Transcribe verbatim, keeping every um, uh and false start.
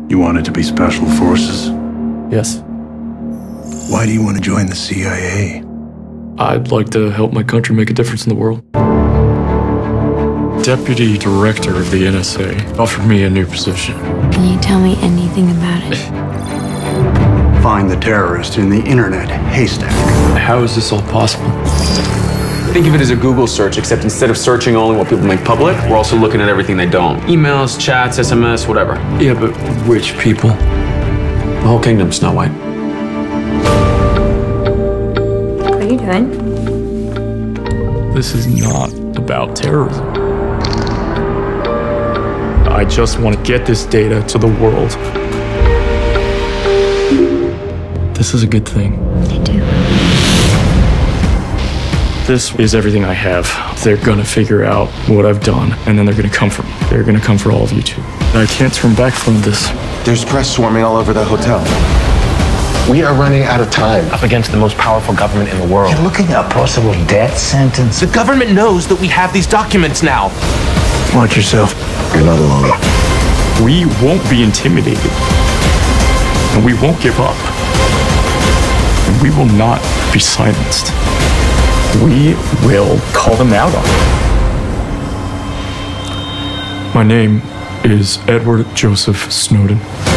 You wanted to be special forces? Yes. Why do you want to join the C I A? I'd like to help my country make a difference in the world. Deputy Director of the N S A offered me a new position. Can you tell me anything about it? Find the terrorist in the internet haystack. How is this all possible? Think of it as a Google search, except instead of searching only what people make public, we're also looking at everything they don't. Emails, chats, S M S, whatever. Yeah, but which people? The whole kingdom's Snow White. What are you doing? This is not about terrorism. I just want to get this data to the world. This is a good thing. I do. This is everything I have. They're gonna figure out what I've done, and then they're gonna come for me. They're gonna come for all of you too. I can't turn back from this. There's press swarming all over the hotel. We are running out of time up against the most powerful government in the world. You're looking at a possible death sentence. The government knows that we have these documents now. Watch yourself. You're not alone. We won't be intimidated, and we won't give up, and we will not be silenced. We will call them out on it. My name is Edward Joseph Snowden.